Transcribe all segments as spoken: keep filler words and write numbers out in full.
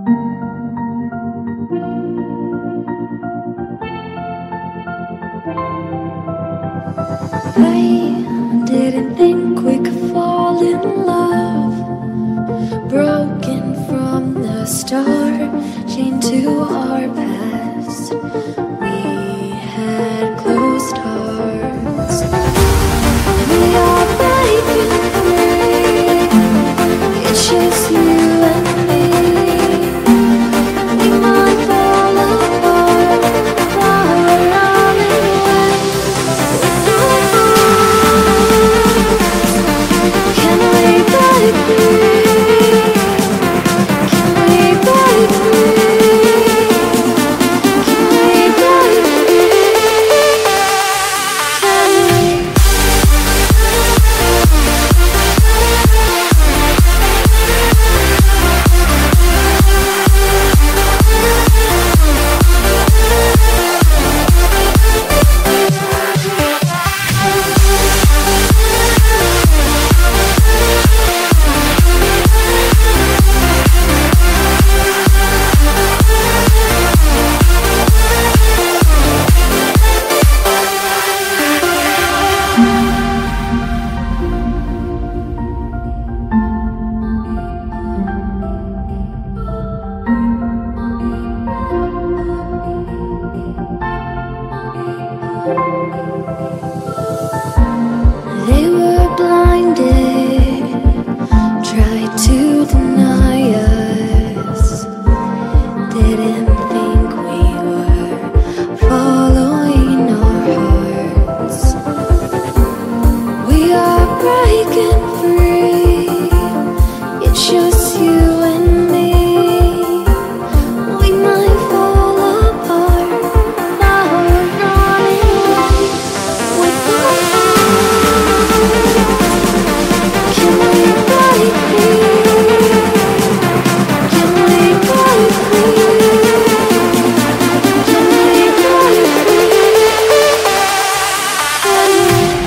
I didn't think we could fall in love. Broken from the start, chained to our past. We had closed hearts. We are breaking free. It's just you and me. We might fall apart while we're running away. Can we break free? Can we break free? Can we break free? Can we? They were blinded, tried to deny us. Didn't think we were following our hearts. We are breaking free. It's just you and me. We might fall apart. Now we're running away. We fall apart. Can we break free? Can we break free? Can we break free? Can we?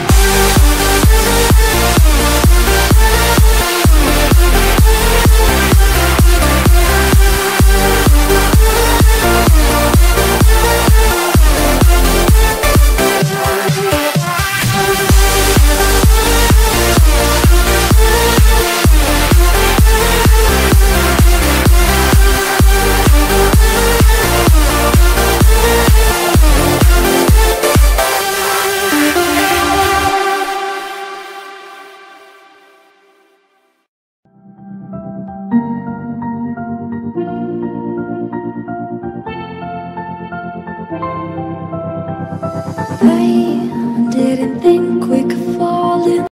I